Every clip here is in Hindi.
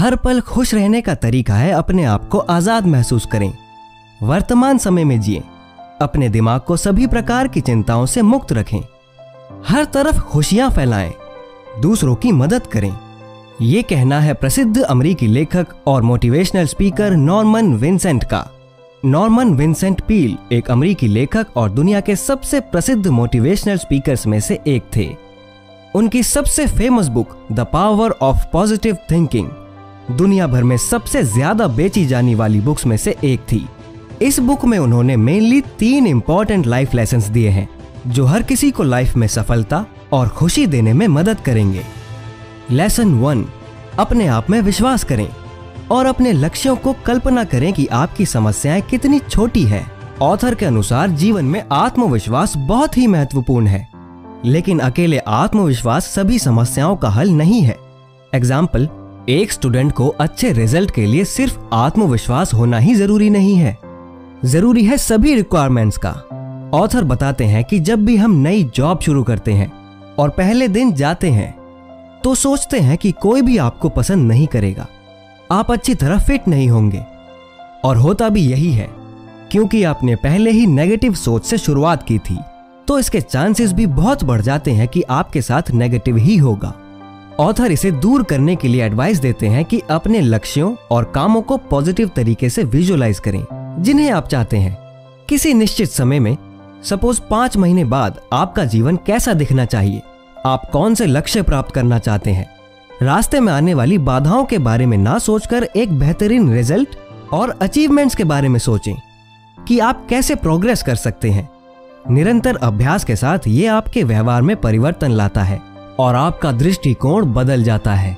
हर पल खुश रहने का तरीका है अपने आप को आजाद महसूस करें, वर्तमान समय में जिएं, अपने दिमाग को सभी प्रकार की चिंताओं से मुक्त रखें, हर तरफ खुशियां फैलाएं, दूसरों की मदद करें। ये कहना है प्रसिद्ध अमेरिकी लेखक और मोटिवेशनल स्पीकर नॉर्मन विंसेंट का। नॉर्मन विंसेंट पील एक अमेरिकी लेखक और दुनिया के सबसे प्रसिद्ध मोटिवेशनल स्पीकर्स में से एक थे। उनकी सबसे famous book the power of positive thinking दुनिया भर में सबसे ज्यादा बेची जाने वाली बुक्स में से एक थी। इस बुक में उन्होंने मेनली 3 इंपॉर्टेंट लाइफ लेसन्स दिए हैं जो हर किसी को लाइफ में सफलता और खुशी देने में मदद करेंगे। लेसन 1, अपने आप में विश्वास करें और अपने लक्ष्यों को कल्पना करें कि आपकी समस्याएं कितनी छोटी है। ऑथर के अनुसार जीवन में आत्मविश्वास बहुत ही महत्वपूर्ण है, लेकिन अकेले आत्मविश्वास सभी समस्याओं का हल नहीं है। एग्जाम्पल, एक स्टूडेंट को अच्छे रिजल्ट के लिए सिर्फ आत्मविश्वास होना ही जरूरी नहीं है, जरूरी है सभी रिक्वायरमेंट्स का। ऑथर बताते हैं कि जब भी हम नई जॉब शुरू करते हैं और पहले दिन जाते हैं तो सोचते हैं कि कोई भी आपको पसंद नहीं करेगा, आप अच्छी तरह फिट नहीं होंगे, और होता भी यही है क्योंकि आपने पहले ही नेगेटिव सोच से शुरुआत की थी, तो इसके चांसेस भी बहुत बढ़ जाते हैं कि आपके साथ नेगेटिव ही होगा। ऑथर इसे दूर करने के लिए एडवाइस देते हैं कि अपने लक्ष्यों और कामों को पॉजिटिव तरीके से विजुअलाइज करें जिन्हें आप चाहते हैं। किसी निश्चित समय में, सपोज 5 महीने बाद आपका जीवन कैसा दिखना चाहिए, आप कौन से लक्ष्य प्राप्त करना चाहते हैं। रास्ते में आने वाली बाधाओं के बारे में ना सोचकर एक बेहतरीन रिजल्ट और अचीवमेंट्स के बारे में सोचें कि आप कैसे प्रोग्रेस कर सकते हैं। निरंतर अभ्यास के साथ ये आपके व्यवहार में परिवर्तन लाता है और आपका दृष्टिकोण बदल जाता है।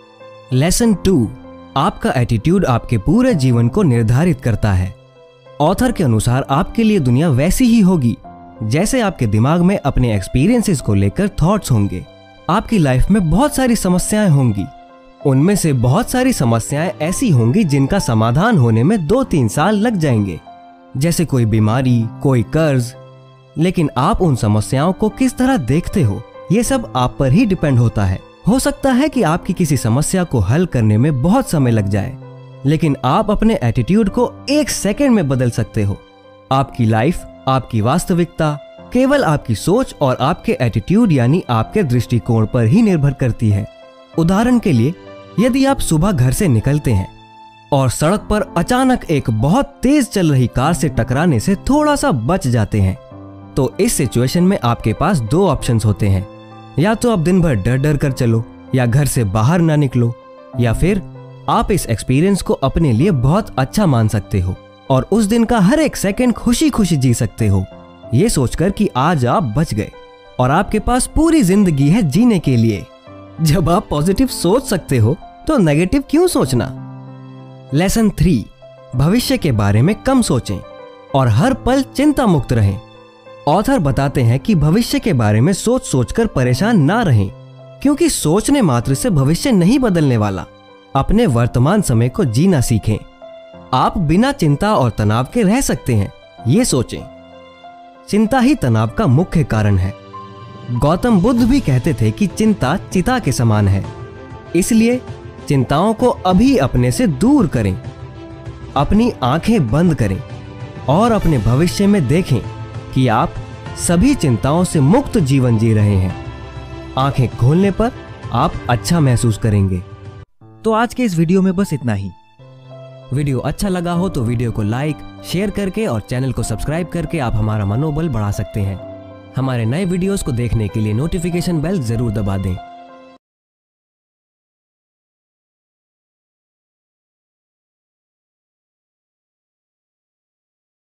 लेसन 2, आपका एटीट्यूड आपके पूरे जीवन को निर्धारित करता है। ऑथर के अनुसार आपके लिए दुनिया वैसी ही होगी जैसे आपके दिमाग में अपने एक्सपीरियंसेस को लेकर थॉट्स होंगे। आपकी लाइफ में बहुत सारी समस्याएं होंगी, उनमें से बहुत सारी समस्याएं ऐसी होंगी जिनका समाधान होने में 2-3 साल लग जाएंगे, जैसे कोई बीमारी, कोई कर्ज। लेकिन आप उन समस्याओं को किस तरह देखते हो, ये सब आप पर ही डिपेंड होता है। हो सकता है कि आपकी किसी समस्या को हल करने में बहुत समय लग जाए, लेकिन आप अपने एटीट्यूड को 1 सेकंड में बदल सकते हो। आपकी लाइफ, आपकी वास्तविकता केवल आपकी सोच और आपके एटीट्यूड यानी आपके दृष्टिकोण पर ही निर्भर करती है। उदाहरण के लिए, यदि आप सुबह घर से निकलते हैं और सड़क पर अचानक एक बहुत तेज चल रही कार से टकराने से थोड़ा सा बच जाते हैं, तो इस सिचुएशन में आपके पास 2 ऑप्शंस होते हैं। या तो आप दिन भर डर डर कर चलो या घर से बाहर ना निकलो, या फिर आप इस एक्सपीरियंस को अपने लिए बहुत अच्छा मान सकते हो और उस दिन का हर एक सेकंड खुशी खुशी जी सकते हो, ये सोचकर कि आज आप बच गए और आपके पास पूरी जिंदगी है जीने के लिए। जब आप पॉजिटिव सोच सकते हो तो नेगेटिव क्यों सोचना। लेसन 3, भविष्य के बारे में कम सोचें और हर पल चिंता मुक्त रहें। ऑथर बताते हैं कि भविष्य के बारे में सोच सोचकर परेशान ना रहें, क्योंकि सोचने मात्र से भविष्य नहीं बदलने वाला। अपने वर्तमान समय को जीना सीखें। आप बिना चिंता और तनाव के रह सकते हैं, ये सोचें। चिंता ही तनाव का मुख्य कारण है। गौतम बुद्ध भी कहते थे कि चिंता चिता के समान है, इसलिए चिंताओं को अभी अपने से दूर करें। अपनी आंखें बंद करें और अपने भविष्य में देखें कि आप सभी चिंताओं से मुक्त जीवन जी रहे हैं। आंखें खोलने पर आप अच्छा महसूस करेंगे। तो आज के इस वीडियो में बस इतना ही। वीडियो अच्छा लगा हो तो वीडियो को लाइक, शेयर करके और चैनल को सब्सक्राइब करके आप हमारा मनोबल बढ़ा सकते हैं। हमारे नए वीडियोस को देखने के लिए नोटिफिकेशन बेल जरूर दबा दें।